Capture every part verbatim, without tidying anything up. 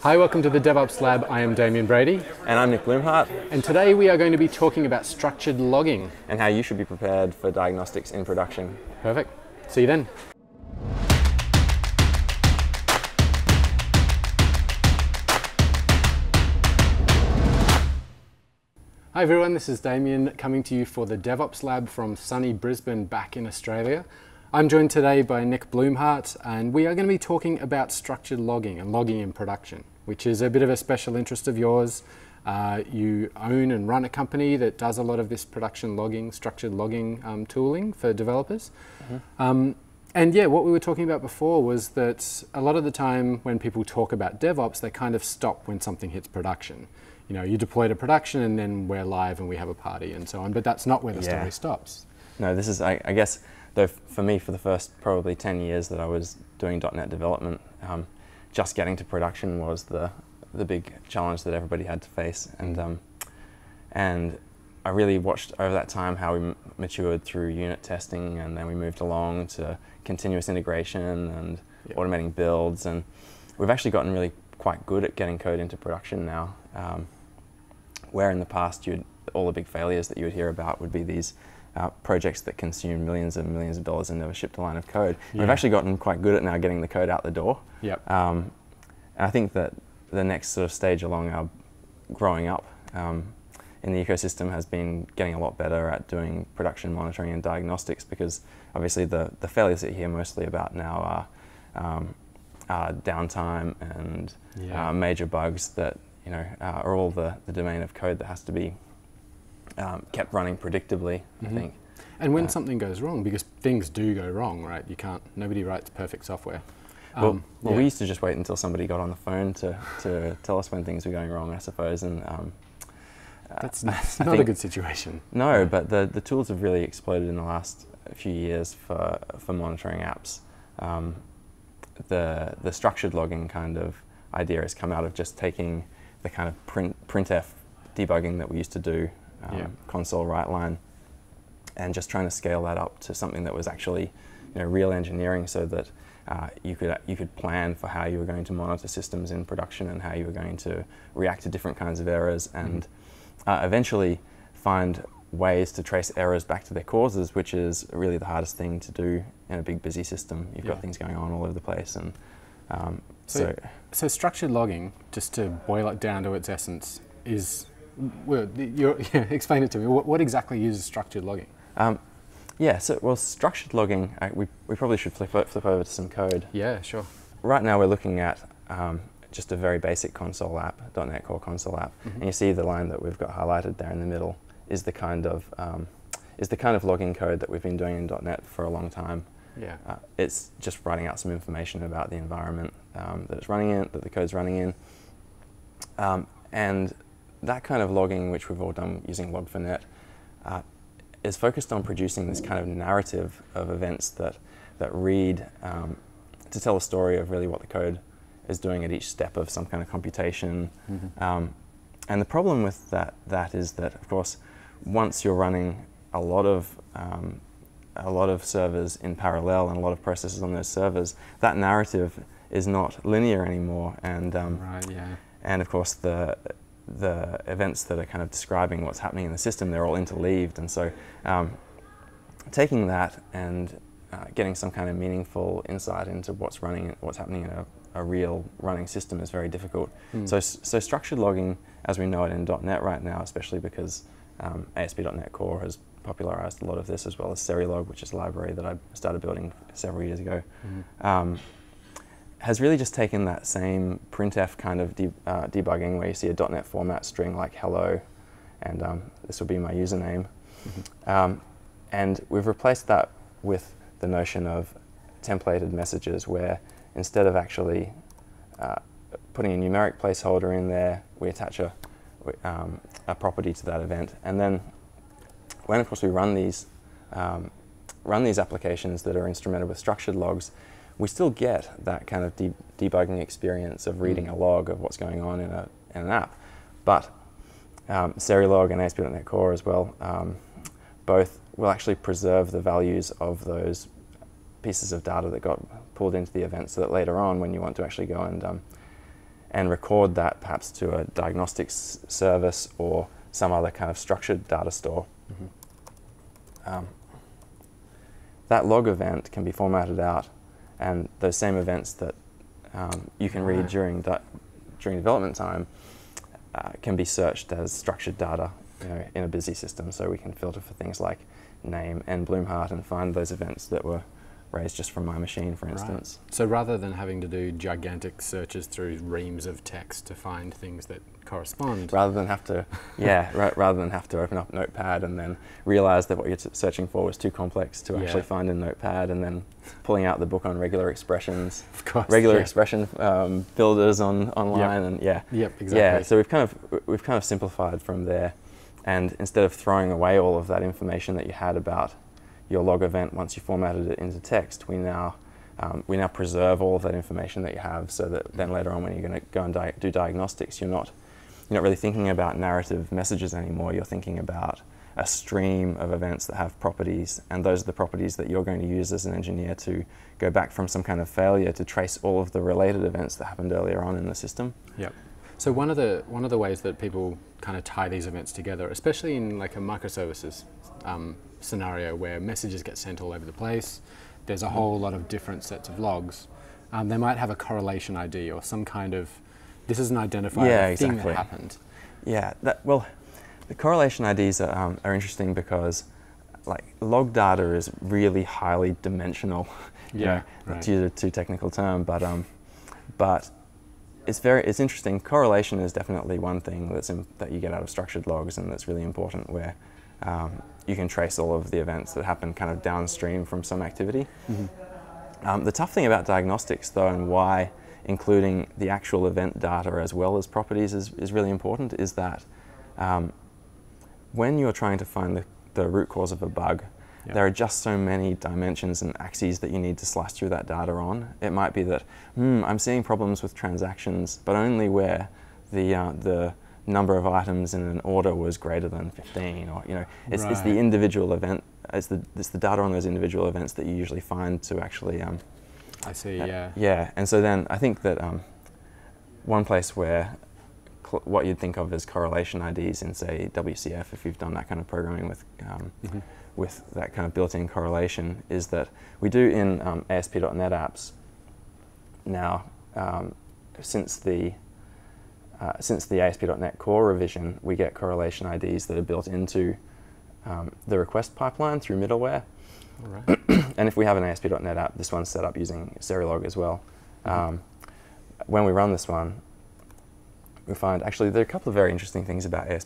Hi, welcome to the DevOps Lab. I am Damian Brady. And I'm Nick Blumhardt. And today we are going to be talking about structured logging. And how you should be prepared for diagnostics in production. Perfect. See you then. Hi everyone, this is Damian coming to you for the DevOps Lab from sunny Brisbane back in Australia. I'm joined today by Nick Blumhardt, and we are going to be talking about structured logging and logging in production, which is a bit of a special interest of yours. Uh, you own and run a company that does a lot of this production logging, structured logging um, tooling for developers. Mm-hmm. um, and yeah, what we were talking about before was that a lot of the time when people talk about DevOps, they kind of stop when something hits production. You know, you deploy to production and then we're live and we have a party and so on, but that's not where the yeah. story stops. No, this is, I, I guess, though for me, for the first probably ten years that I was doing dot net development, um, just getting to production was the the big challenge that everybody had to face. And um, and I really watched over that time how we m matured through unit testing, and then we moved along to continuous integration and yep. automating builds. And we've actually gotten really quite good at getting code into production now. Um, where in the past you'd, all the big failures that you would hear about would be these uh, projects that consume millions and millions of dollars and never shipped a line of code. Yeah. We've actually gotten quite good at now getting the code out the door. Yep. Um, and I think that the next sort of stage along our growing up um, in the ecosystem has been getting a lot better at doing production monitoring and diagnostics, because obviously the, the failures that you hear mostly about now are um, uh, downtime and yeah. uh, major bugs that you know, uh, are all the, the domain of code that has to be um, kept running predictably, mm-hmm. I think. And when uh, something something goes wrong, because things do go wrong, right? You can't, nobody writes perfect software. Well, Um, well yeah. we used to just wait until somebody got on the phone to, to tell us when things were going wrong, I suppose. And um, That's uh, not, I not think, a good situation. No, yeah. but the, the tools have really exploded in the last few years for, for monitoring apps. Um, the, the structured logging kind of idea has come out of just taking the kind of print, printf debugging that we used to do, um, yeah. console write line, and just trying to scale that up to something that was actually, you know, real engineering, so that uh, you could you could plan for how you were going to monitor systems in production and how you were going to react to different kinds of errors, and mm-hmm. uh, eventually find ways to trace errors back to their causes, which is really the hardest thing to do in a big busy system. You've yeah. got things going on all over the place, and um, So, so, so structured logging, just to boil it down to its essence, is, well, you're, yeah, explain it to me. What, what exactly is structured logging? Um, yeah, so, well, structured logging, uh, we, we probably should flip, flip over to some code. Yeah, sure. Right now we're looking at um, just a very basic console app, dot net Core console app, mm-hmm. and you see the line that we've got highlighted there in the middle is the kind of, um, is the kind of logging code that we've been doing in dot net for a long time. Yeah. Uh, it's just writing out some information about the environment um, that it's running in, that the code's running in. Um, and that kind of logging, which we've all done using log four net, uh, is focused on producing this kind of narrative of events that, that read um, to tell a story of really what the code is doing at each step of some kind of computation. Mm-hmm. um, and the problem with that, that is that, of course, once you're running a lot of um, a lot of servers in parallel and a lot of processes on those servers, that narrative is not linear anymore, and um, right, yeah. and of course the the events that are kind of describing what's happening in the system, they're all interleaved, and so um, taking that and uh, getting some kind of meaningful insight into what's running, what's happening in a, a real running system is very difficult. Mm. So so structured logging, as we know it in dot net right now, especially because um, A S P dot net Core has popularized a lot of this, as well as Serilog, which is a library that I started building several years ago, mm-hmm. um, has really just taken that same printf kind of de uh, debugging, where you see a dot net format string like hello, and um, this will be my username, mm-hmm. um, and we've replaced that with the notion of templated messages, where instead of actually uh, putting a numeric placeholder in there, we attach a, um, a property to that event, and then when, of course, we run these, um, run these applications that are instrumented with structured logs, we still get that kind of de debugging experience of reading mm. a log of what's going on in, a, in an app. But um, Serilog and A S P dot net Core as well, um, both will actually preserve the values of those pieces of data that got pulled into the event, so that later on, when you want to actually go and um, and record that perhaps to a diagnostics service or some other kind of structured data store. Mm-hmm. um, that log event can be formatted out, and those same events that um, you can read during, di during development time uh, can be searched as structured data, you know, in a busy system. So we can filter for things like name and Blumhardt and find those events that were raised just from my machine, for instance. Right. So rather than having to do gigantic searches through reams of text to find things that correspond. Rather than have to, yeah, ra rather than have to open up Notepad and then realize that what you're searching for was too complex to yeah. actually find in Notepad, and then pulling out the book on regular expressions, of course, regular yeah. expression um, builders on online, yep. and yeah, yep, exactly. Yeah, so we've kind of we've kind of simplified from there, and instead of throwing away all of that information that you had about your log event once you formatted it into text, we now um, we now preserve all of that information that you have, so that then later on when you're going to go and di do diagnostics, you're not you're not really thinking about narrative messages anymore. You're thinking about a stream of events that have properties, and those are the properties that you're going to use as an engineer to go back from some kind of failure to trace all of the related events that happened earlier on in the system. Yep. So one of the one of the ways that people kind of tie these events together, especially in like a microservices um, scenario where messages get sent all over the place, there's a whole lot of different sets of logs. Um, they might have a correlation I D or some kind of, this is an identifier yeah, of thing exactly. that happened. Yeah, that, well, the correlation I Ds are, um, are interesting because like log data is really highly dimensional. Yeah, know, right. To use a too technical term, but um, but it's very it's interesting. Correlation is definitely one thing that's in, that you get out of structured logs, and that's really important, where um, you can trace all of the events that happen kind of downstream from some activity. Mm-hmm. um, the tough thing about diagnostics, though, and why including the actual event data as well as properties is, is really important, is that um, when you're trying to find the, the root cause of a bug, yep. there are just so many dimensions and axes that you need to slice through that data on. It might be that, hmm, I'm seeing problems with transactions, but only where the, uh, the number of items in an order was greater than fifteen, or, you know, it's, right. it's the individual event, it's the, it's the data on those individual events that you usually find to actually um, I see, uh, yeah. Yeah, and so then I think that um, one place where what you'd think of as correlation I Ds in, say, W C F, if you've done that kind of programming with um, mm-hmm. with that kind of built-in correlation, is that we do in um, A S P dot net apps now, um, since the uh, since the A S P dot net core revision, we get correlation I Ds that are built into um, the request pipeline through middleware. All right. And if we have an A S P dot net app, this one's set up using Serilog as well. Um, when we run this one, we find actually there are a couple of very interesting things about A S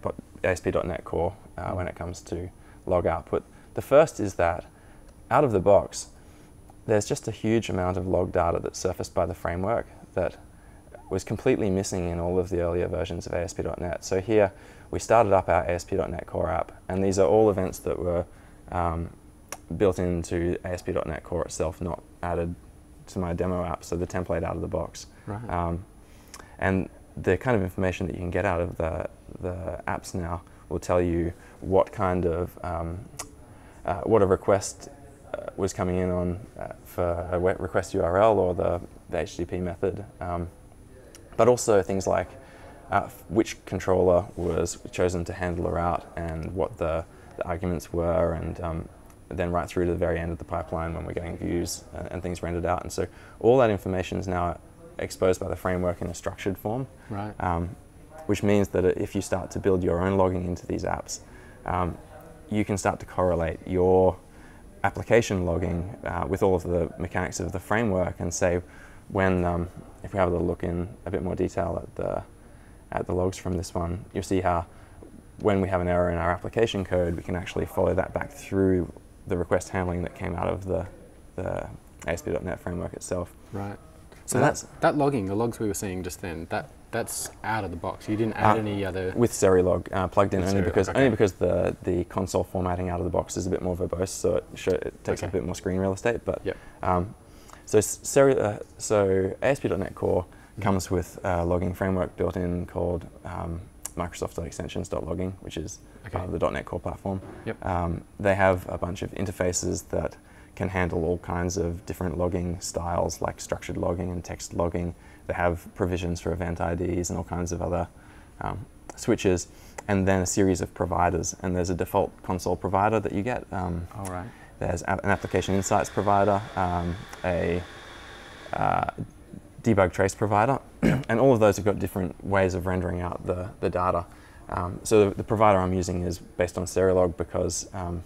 P dot net core uh, when it comes to log output. The first is that out of the box, there's just a huge amount of log data that's surfaced by the framework that was completely missing in all of the earlier versions of A S P dot net. So here, we started up our A S P dot net core app, and these are all events that were um, built into A S P dot net core itself, not added to my demo app, so the template out of the box. Right. Um, and the kind of information that you can get out of the, the apps now will tell you what kind of, um, uh, what a request uh, was coming in on uh, for a request U R L or the, the H T T P method, um, but also things like uh, which controller was chosen to handle a route and what the, the arguments were, and um, then right through to the very end of the pipeline when we're getting views uh, and things rendered out. And so all that information is now exposed by the framework in a structured form, right. um, which means that if you start to build your own logging into these apps, um, you can start to correlate your application logging uh, with all of the mechanics of the framework, and say when, um, if we have a look in a bit more detail at the, at the logs from this one, you'll see how when we have an error in our application code, we can actually follow that back through the request handling that came out of the, the A S P dot net framework itself. Right. So that's, that logging, the logs we were seeing just then, that that's out of the box. You didn't add uh, any other... With Serilog uh, plugged in, only Serilog, because okay. only because the, the console formatting out of the box is a bit more verbose, so it, show, it takes okay. up a bit more screen real estate. But yep. um, so Seri, uh, so A S P dot net core mm-hmm. comes with a logging framework built in called um, Microsoft.extensions.logging, which is okay. uh, the .NET Core platform. Yep. Um, they have a bunch of interfaces that can handle all kinds of different logging styles, like structured logging and text logging, they have provisions for event I Ds and all kinds of other um, switches, and then a series of providers. And there's a default console provider that you get. Um, all right. There's a, an application insights provider, um, a uh, debug trace provider, and all of those have got different ways of rendering out the, the data. Um, so the, the provider I'm using is based on Serilog because um,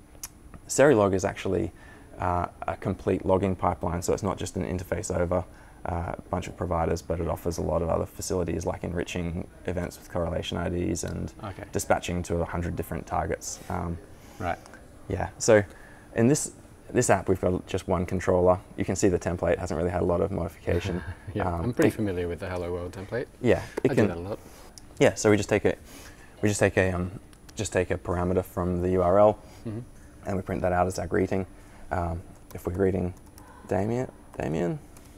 Serilog is actually uh, a complete logging pipeline, so it's not just an interface over uh, a bunch of providers, but it offers a lot of other facilities like enriching events with correlation I Ds and okay. dispatching to a hundred different targets. Um, right. Yeah, so in this This app, we've got just one controller. You can see the template hasn't really had a lot of modification. yeah, um, I'm pretty it, familiar with the Hello World template. Yeah, it I can, do that a lot. Yeah, so we just take a, we just take a, um, just take a parameter from the U R L, mm-hmm. and we print that out as our greeting. Um, if we're greeting Damian, Damian,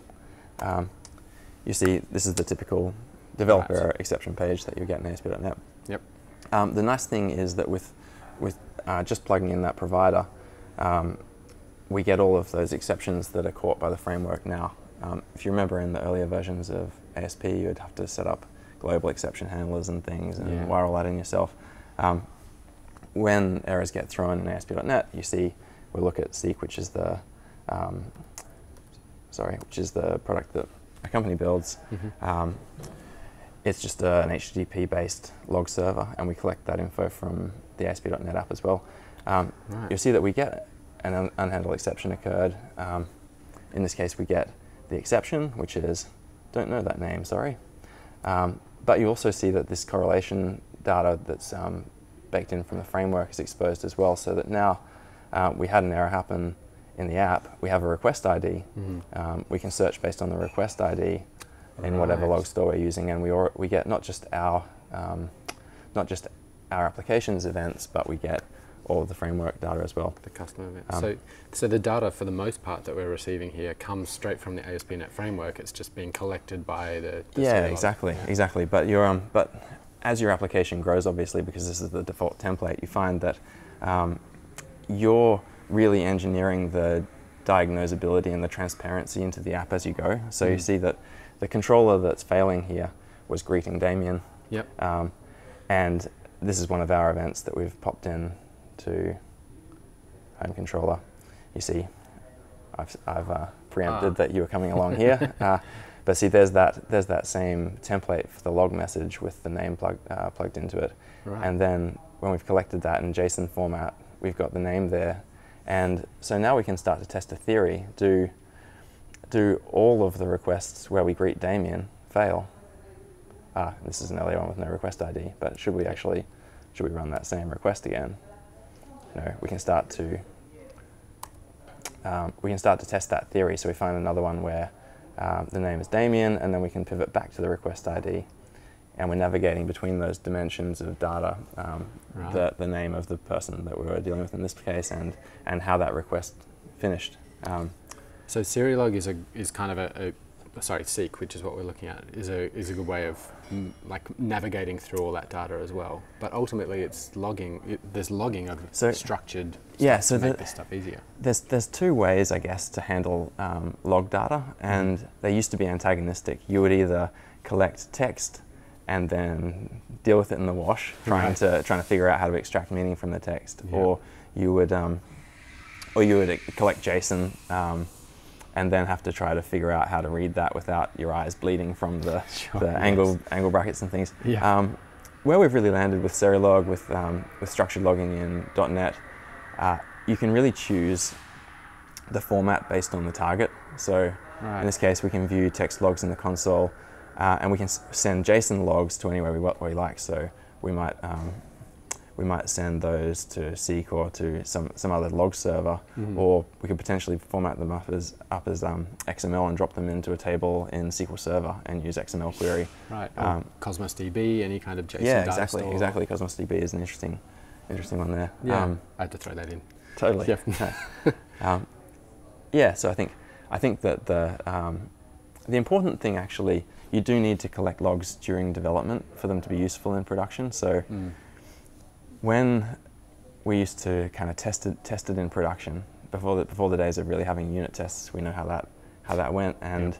um, you see this is the typical developer right. exception page that you get in A S P dot net. Yep. Um, the nice thing is that with, with uh, just plugging in that provider. Um, we get all of those exceptions that are caught by the framework now. Um, if you remember in the earlier versions of A S P, you'd have to set up global exception handlers and things and yeah. wire all that in yourself. Um, when errors get thrown in A S P dot net, you see, we look at Seek, which is the, um, sorry, which is the product that a company builds. Mm-hmm. um, it's just uh, an H T T P-based log server, and we collect that info from the A S P dot net app as well. Um, right. You'll see that we get an un unhandled exception occurred. Um, in this case, we get the exception, which is, don't know that name, sorry. Um, but you also see that this correlation data that's um, baked in from the framework is exposed as well, so that now uh, we had an error happen in the app, we have a request I D. Mm-hmm. um, we can search based on the request I D in right. whatever log store we're using, and we, or, we get not just our, um, not just our application's events, but we get all of the framework data as well. The customer event. Um, so, so the data for the most part that we're receiving here comes straight from the A S P dot net framework. It's just being collected by the, the yeah, exactly, yeah. exactly. But your um, but as your application grows, obviously, because this is the default template, you find that um, you're really engineering the diagnosability and the transparency into the app as you go. So mm. you see that the controller that's failing here was greeting Damian. Yep. Um, and this is one of our events that we've popped in to home controller. You see, I've, I've uh, preempted ah. that you were coming along here. Uh, but see, there's that there's that same template for the log message with the name plug, uh, plugged into it. Right. And then when we've collected that in JSON format, we've got the name there. And so now we can start to test a theory. Do, do all of the requests where we greet Damian fail? Ah, this is an earlier one with no request I D, but should we actually, should we run that same request again? No, we can start to um, we can start to test that theory. So we find another one where um, the name is Damian, and then we can pivot back to the request I D, and we're navigating between those dimensions of data, um, right. the the name of the person that we were dealing with in this case, and and how that request finished. Um, so Serilog is a is kind of a, a sorry, Seek, which is what we're looking at, is a is a good way of mm, like navigating through all that data as well. But ultimately, it's logging. It, there's logging of so, structured yeah, stuff so to the, make this stuff easier. There's there's two ways, I guess, to handle um, log data, and mm. they used to be antagonistic. You would either collect text and then deal with it in the wash, trying right. to trying to figure out how to extract meaning from the text, yeah. or you would um, or you would collect JSON. Um, and then have to try to figure out how to read that without your eyes bleeding from the, sure, the yes. angle angle brackets and things. Yeah. Um, where we've really landed with Serilog, with, um, with structured logging in dot net, uh, you can really choose the format based on the target. So right. in this case, we can view text logs in the console, uh, and we can s send JSON logs to anywhere we, we like. So we might um, we might send those to Seek or to some, some other log server, mm-hmm. or we could potentially format them up as, up as um, X M L and drop them into a table in S Q L Server and use X M L query. Right, um, Cosmos D B, any kind of JSON yeah, data exactly, store. exactly. Cosmos D B is an interesting, interesting one there. Yeah, um, I had to throw that in. Totally. Yeah. um, yeah, so I think, I think that the, um, the important thing actually, you do need to collect logs during development for them to be useful in production. So. Mm. When we used to kind of test it, test it in production, before the, before the days of really having unit tests, we know how that, how that went. And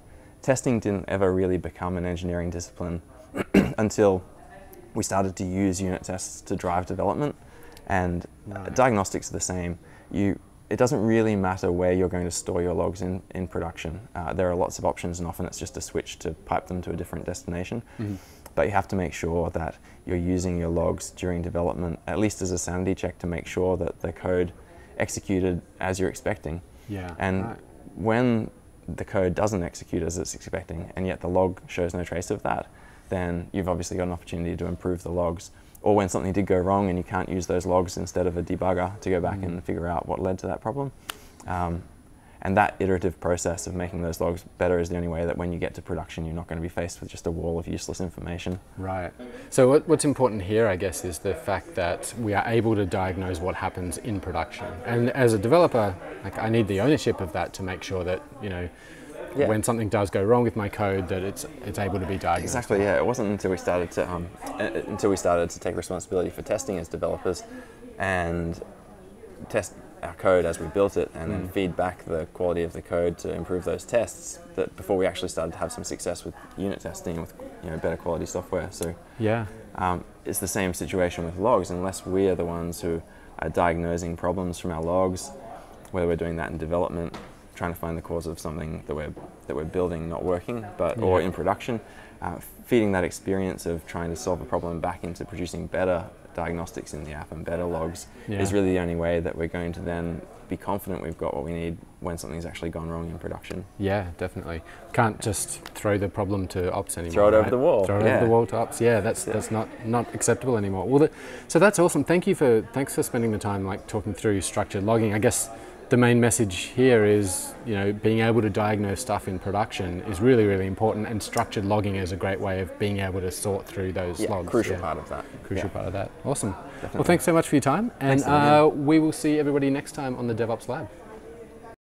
testing didn't ever really become an engineering discipline until we started to use unit tests to drive development. And Right. uh, diagnostics are the same. You, it doesn't really matter where you're going to store your logs in, in production. Uh, there are lots of options, and often it's just a switch to pipe them to a different destination. Mm-hmm. But you have to make sure that you're using your logs during development, at least as a sanity check, to make sure that the code executed as you're expecting. Yeah. And right. when the code doesn't execute as it's expecting, and yet the log shows no trace of that, then you've obviously got an opportunity to improve the logs. Or when something did go wrong and you can't use those logs instead of a debugger to go back Mm. and figure out what led to that problem. Um, and that iterative process of making those logs better is the only way that when you get to production, you're not going to be faced with just a wall of useless information. Right. So what, what's important here, I guess, is the fact that we are able to diagnose what happens in production. And as a developer, like, I need the ownership of that to make sure that, you know, Yeah. when something does go wrong with my code, that it's it's able to be diagnosed. Exactly. Yeah. It wasn't until we started to um, uh, until we started to take responsibility for testing as developers, and test our code as we built it, and Mm. then feed back the quality of the code to improve those tests, that before we actually started to have some success with unit testing with, you know, better quality software. So Yeah. um, it's the same situation with logs. Unless we are the ones who are diagnosing problems from our logs, whether we're doing that in development, trying to find the cause of something that we're that we're building not working, but or Yeah. in production, uh, feeding that experience of trying to solve a problem back into producing better diagnostics in the app and better logs Yeah. is really the only way that we're going to then be confident we've got what we need when something's actually gone wrong in production. Yeah, definitely. Can't just throw the problem to ops anymore. Throw it over right? the wall. Throw it Yeah. over the wall to ops. Yeah, that's Yeah. that's not not acceptable anymore. Well, the, so that's awesome. Thank you for thanks for spending the time like talking through structured logging. I guess the main message here is, you know, being able to diagnose stuff in production is really, really important, and structured logging is a great way of being able to sort through those Yeah, logs. crucial Yeah. part of that. Crucial Yeah. part of that. Awesome. Definitely. Well, thanks so much for your time, and Thanks, Damian. uh, we will see everybody next time on the DevOps Lab.